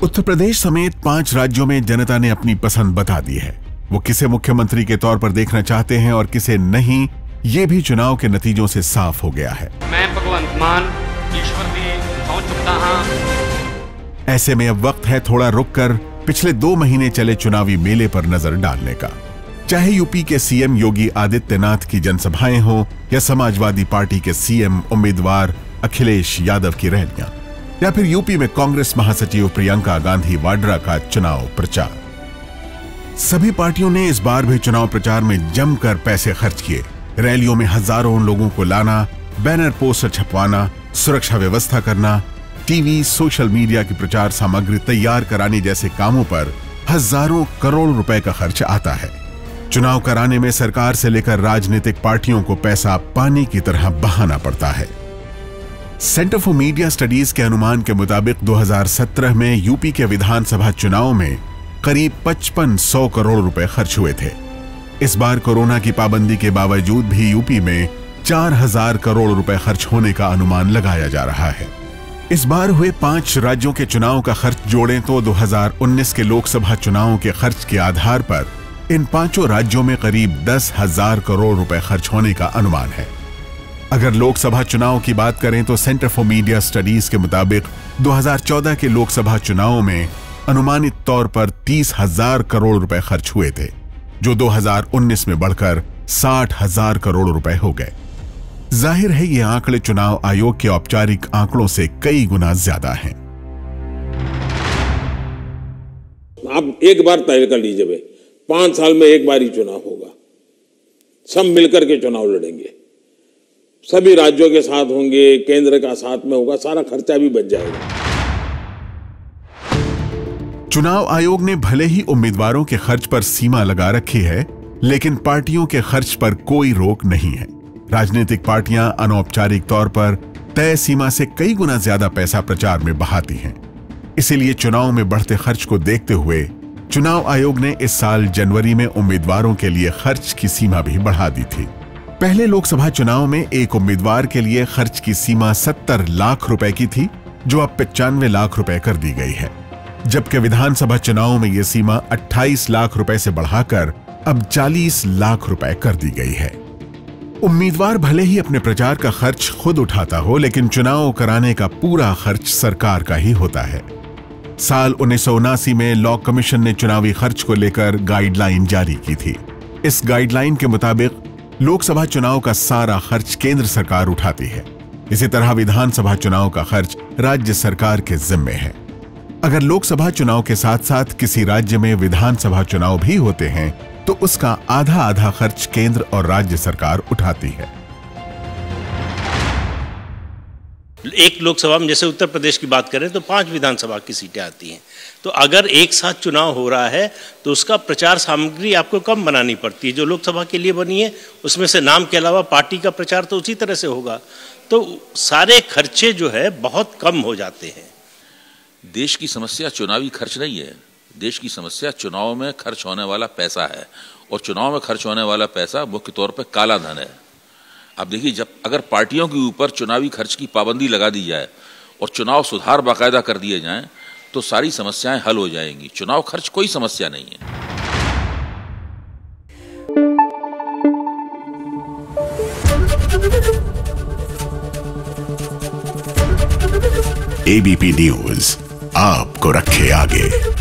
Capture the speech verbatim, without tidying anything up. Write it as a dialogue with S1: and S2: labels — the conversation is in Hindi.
S1: उत्तर प्रदेश समेत पांच राज्यों में जनता ने अपनी पसंद बता दी है। वो किसे मुख्यमंत्री के तौर पर देखना चाहते हैं और किसे नहीं, ये भी चुनाव के नतीजों से साफ हो गया है।
S2: मैं भगवंत मान ईश्वर दी पहुंच चुका हूं।
S1: ऐसे में अब वक्त है थोड़ा रुककर पिछले दो महीने चले चुनावी मेले पर नजर डालने का। चाहे यूपी के सीएम योगी आदित्यनाथ की जनसभाएं हो या समाजवादी पार्टी के सीएम उम्मीदवार अखिलेश यादव की रैलियां, या फिर यूपी में कांग्रेस महासचिव प्रियंका गांधी वाड्रा का चुनाव प्रचार। सभी पार्टियों ने इस बार भी चुनाव प्रचार में जमकर पैसे खर्च किए। रैलियों में हजारों लोगों को लाना, बैनर पोस्टर छपवाना, सुरक्षा व्यवस्था करना, टीवी सोशल मीडिया की प्रचार सामग्री तैयार कराने जैसे कामों पर हजारों करोड़ रुपए का खर्च आता है। चुनाव कराने में सरकार से लेकर राजनीतिक पार्टियों को पैसा पानी की तरह बहाना पड़ता है। सेंटर फॉर मीडिया स्टडीज के अनुमान के मुताबिक दो हज़ार सत्रह में यूपी के विधानसभा चुनाव में करीब पचपन सौ करोड़ रुपए खर्च हुए थे। इस बार कोरोना की पाबंदी के बावजूद भी यूपी में चार हजार करोड़ रुपए खर्च होने का अनुमान लगाया जा रहा है। इस बार हुए पांच राज्यों के चुनाव का खर्च जोड़ें तो दो हज़ार उन्नीस के लोकसभा चुनावों के खर्च के आधार पर इन पांचों राज्यों में करीब दस हजार करोड़ रुपए खर्च होने का अनुमान है। अगर लोकसभा चुनाव की बात करें तो सेंटर फॉर मीडिया स्टडीज के मुताबिक दो हज़ार चौदह के लोकसभा चुनावों में अनुमानित तौर पर तीस हजार करोड़ रुपए खर्च हुए थे, जो दो हज़ार उन्नीस में बढ़कर साठ हजार करोड़ रुपए हो गए। जाहिर है ये आंकड़े चुनाव आयोग के औपचारिक आंकड़ों से कई गुना ज्यादा हैं।
S3: आप एक बार तय कर लीजिए, पांच साल में एक बार ही चुनाव होगा, सब मिलकर के चुनाव लड़ेंगे, सभी राज्यों के साथ होंगे, केंद्र का साथ में होगा, सारा खर्चा भी बच जाएगा।
S1: चुनाव आयोग ने भले ही उम्मीदवारों के खर्च पर सीमा लगा रखी है, लेकिन पार्टियों के खर्च पर कोई रोक नहीं है। राजनीतिक पार्टियां अनौपचारिक तौर पर तय सीमा से कई गुना ज्यादा पैसा प्रचार में बहाती हैं। इसीलिए चुनाव में बढ़ते खर्च को देखते हुए चुनाव आयोग ने इस साल जनवरी में उम्मीदवारों के लिए खर्च की सीमा भी बढ़ा दी थी। पहले लोकसभा चुनाव में एक उम्मीदवार के लिए खर्च की सीमा सत्तर लाख रुपए की थी, जो अब पचानवे लाख रुपए कर दी गई है, जबकि विधानसभा चुनाव में यह सीमा अट्ठाईस लाख रुपए से बढ़ाकर अब चालीस लाख रुपए कर दी गई है। उम्मीदवार भले ही अपने प्रचार का खर्च खुद उठाता हो, लेकिन चुनाव कराने का पूरा खर्च सरकार का ही होता है। साल उन्नीस सौ उनासी में लॉ कमीशन ने चुनावी खर्च को लेकर गाइडलाइन जारी की थी। इस गाइडलाइन के मुताबिक लोकसभा चुनाव का सारा खर्च केंद्र सरकार उठाती है। इसी तरह विधानसभा चुनाव का खर्च राज्य सरकार के जिम्मे है। अगर लोकसभा चुनाव के साथ साथ किसी राज्य में विधानसभा चुनाव भी होते हैं तो उसका आधा आधा खर्च केंद्र और राज्य सरकार उठाती है।
S4: एक लोकसभा में जैसे उत्तर प्रदेश की बात करें तो पांच विधानसभा की सीटें आती हैं, तो अगर एक साथ चुनाव हो रहा है तो उसका प्रचार सामग्री आपको कम बनानी पड़ती है। जो लोकसभा के लिए बनी है उसमें से नाम के अलावा पार्टी का प्रचार तो उसी तरह से होगा, तो सारे खर्चे जो है बहुत कम हो जाते हैं।
S5: देश की समस्या चुनावी खर्च नहीं है, देश की समस्या चुनाव में खर्च होने वाला पैसा है, और चुनाव में खर्च होने वाला पैसा मुख्य तौर पर काला धन है। अब देखिए, जब अगर पार्टियों के ऊपर चुनावी खर्च की पाबंदी लगा दी जाए और चुनाव सुधार बाकायदा कर दिए जाएं तो सारी समस्याएं हल हो जाएंगी। चुनाव खर्च कोई समस्या नहीं है।
S1: एबीपी न्यूज आपको रखे आगे।